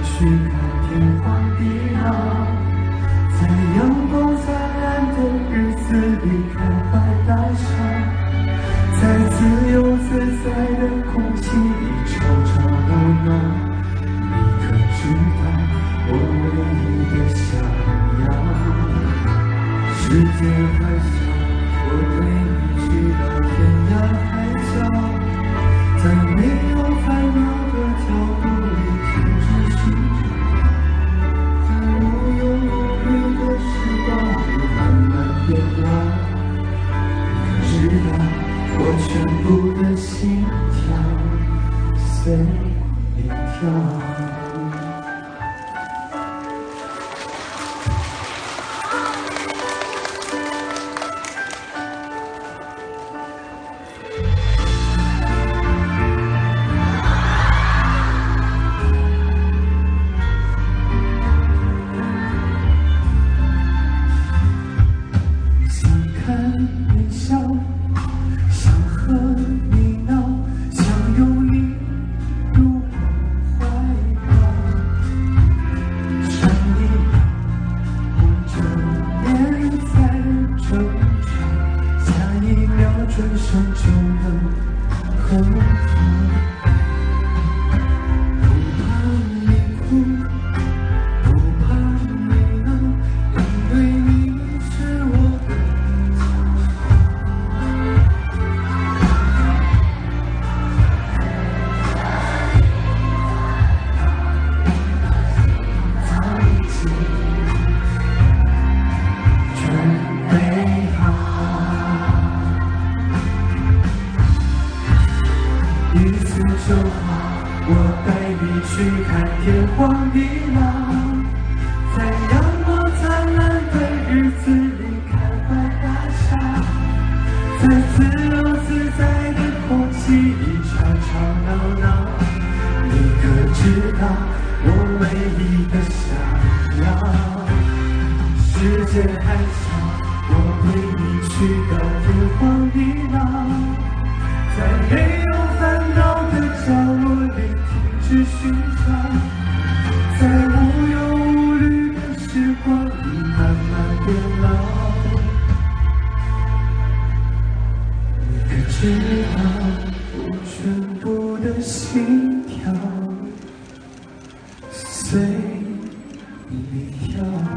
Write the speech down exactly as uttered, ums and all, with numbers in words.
去看天荒地老，在阳光灿烂的日子里开怀大笑，在自由自在的空气里吵吵闹闹。你可知道我唯一的想要？世界还小，我陪你去到天涯海角，在没有烦恼的角落里停止寻找，在无忧无虑的时光里慢慢变老。你可知道我全部的心跳随你跳？随你跳。